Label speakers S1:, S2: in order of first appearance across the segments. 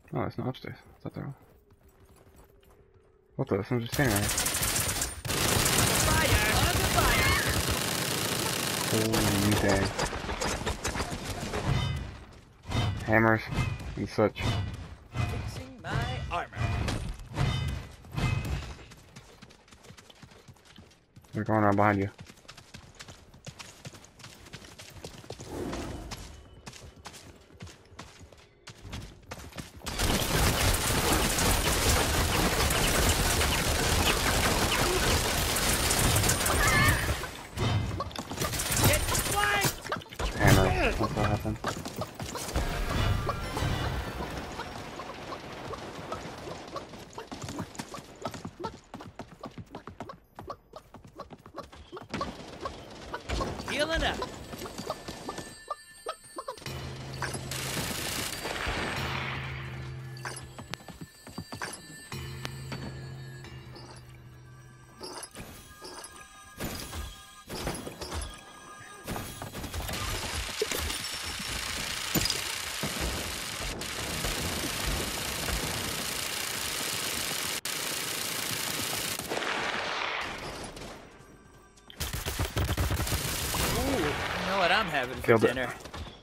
S1: Oh, it's not upstairs. I thought that was... What the? Someone's just standing right here. Holy dang. Hammers and such.
S2: Fixing my armor.
S1: They're going around behind you. Hammers. What's that happen?
S2: Healing up. You know what I'm having for
S1: Killed it.
S2: dinner?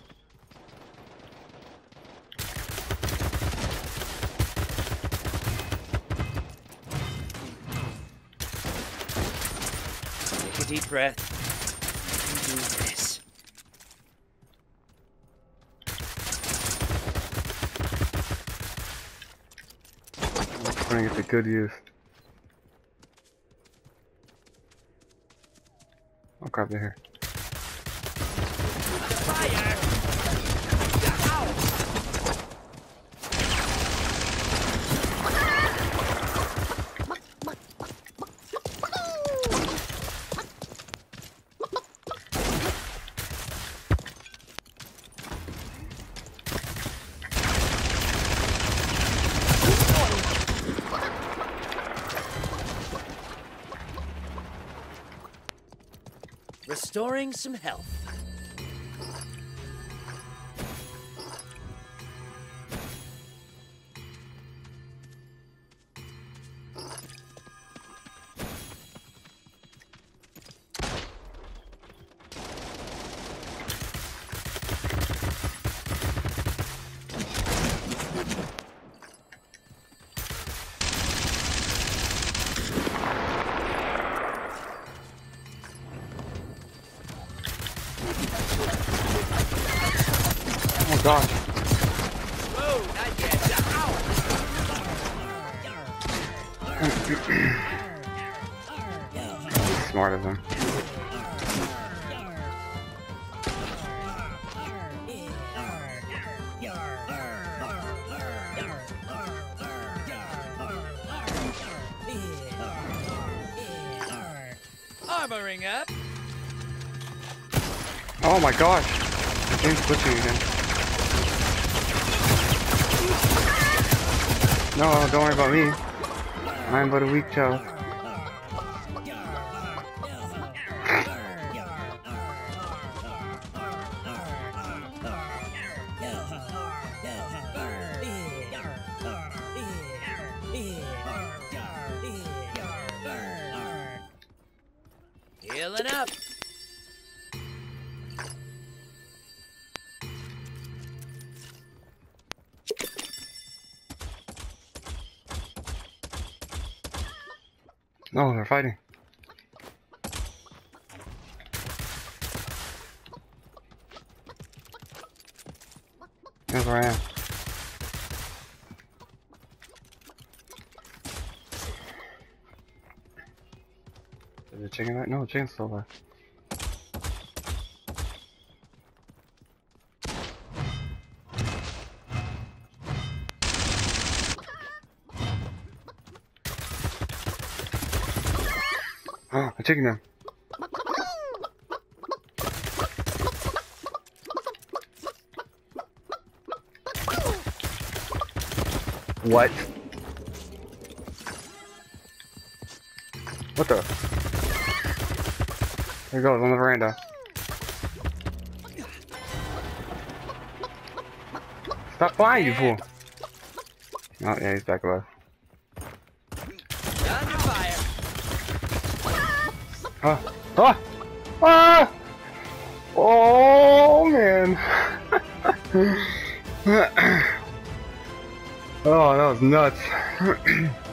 S2: Take a deep breath. You can do this.
S1: I'm putting it to good use. Oh crap, they're here.
S2: Fire! Restoring some health.
S1: Oh gosh.
S2: Whoa, not yet.
S1: Smart of them.
S2: Armoring up.
S1: Oh my gosh. The game's glitching again. No, don't worry about me. I am but a weak child.
S2: Healing up.
S1: No, they're fighting. Here's where I am. Is the chicken right? No, the chicken's still alive. Oh, a chicken now. What? What the? There he goes on the veranda. Stop flying, you fool! Oh, yeah, he's back alive.
S2: Under fire.
S1: Ah! Ah! Ah! Oh, man! Oh, that was nuts.